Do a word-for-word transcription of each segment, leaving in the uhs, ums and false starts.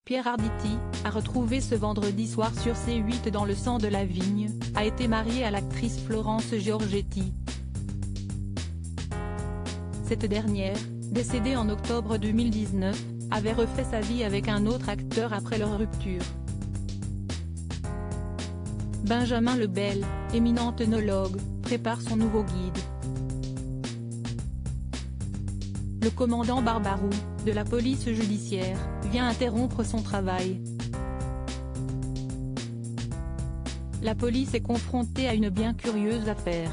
Pierre Arditi, à retrouver ce vendredi soir sur C huit dans Le sang de la vigne, a été marié à l'actrice Florence Giorgetti. Cette dernière, décédée en octobre deux mille dix-neuf, avait refait sa vie avec un autre acteur après leur rupture. Benjamin Lebel, éminent œnologue, prépare son nouveau guide. Le commandant Barbaroux, de la police judiciaire, vient interrompre son travail. La police est confrontée à une bien curieuse affaire.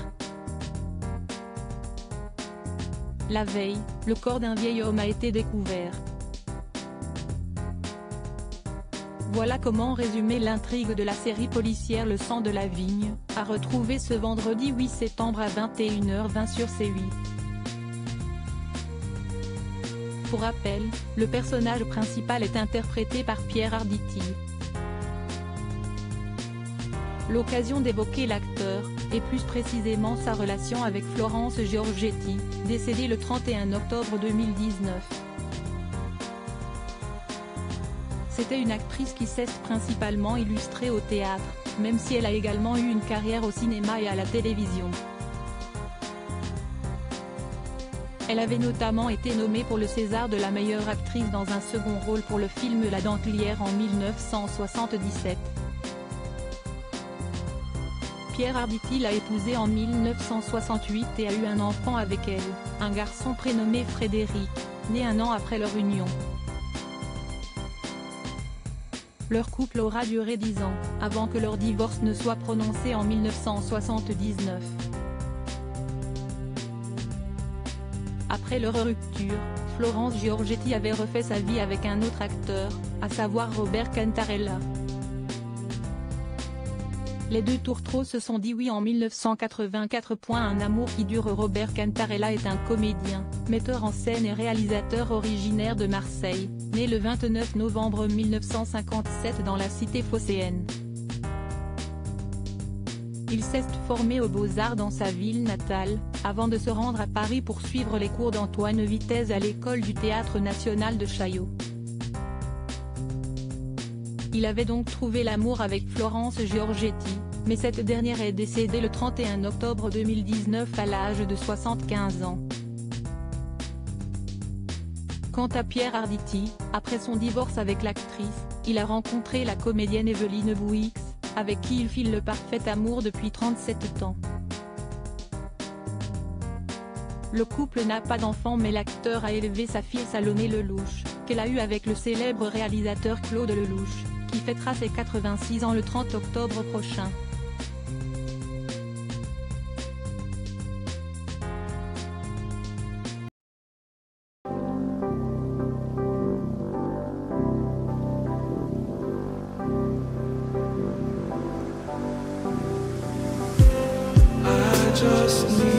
La veille, le corps d'un vieil homme a été découvert. Voilà comment résumer l'intrigue de la série policière Le sang de la vigne, à retrouver ce vendredi huit septembre à vingt et une heures vingt sur C huit. Pour rappel, le personnage principal est interprété par Pierre Arditi. L'occasion d'évoquer l'acteur, et plus précisément sa relation avec Florence Giorgetti, décédée le trente et un octobre deux mille dix-neuf. C'était une actrice qui s'est principalement illustrée au théâtre, même si elle a également eu une carrière au cinéma et à la télévision. Elle avait notamment été nommée pour le César de la meilleure actrice dans un second rôle pour le film La Dentelière en mille neuf cent soixante-dix-sept. Pierre Arditi l'a épousée en mille neuf cent soixante-huit et a eu un enfant avec elle, un garçon prénommé Frédéric, né un an après leur union. Leur couple aura duré dix ans, avant que leur divorce ne soit prononcé en mille neuf cent soixante-dix-neuf. Après leur rupture, Florence Giorgetti avait refait sa vie avec un autre acteur, à savoir Robert Cantarella. Les deux tourtereaux se sont dit oui en mille neuf cent quatre-vingt-quatre. Un amour qui dure. Robert Cantarella est un comédien, metteur en scène et réalisateur originaire de Marseille, né le vingt-neuf novembre mille neuf cent cinquante-sept dans la cité phocéenne. Il s'est formé aux Beaux-Arts dans sa ville natale, avant de se rendre à Paris pour suivre les cours d'Antoine Vitez à l'école du Théâtre National de Chaillot. Il avait donc trouvé l'amour avec Florence Giorgetti, mais cette dernière est décédée le trente et un octobre deux mille dix-neuf à l'âge de soixante-quinze ans. Quant à Pierre Arditi, après son divorce avec l'actrice, il a rencontré la comédienne Evelyne Bouix, avec qui il file le parfait amour depuis trente-sept ans. Le couple n'a pas d'enfant mais l'acteur a élevé sa fille Salomé Lelouch, qu'elle a eue avec le célèbre réalisateur Claude Lelouch, qui fêtera ses quatre-vingt-six ans le trente octobre prochain. I just need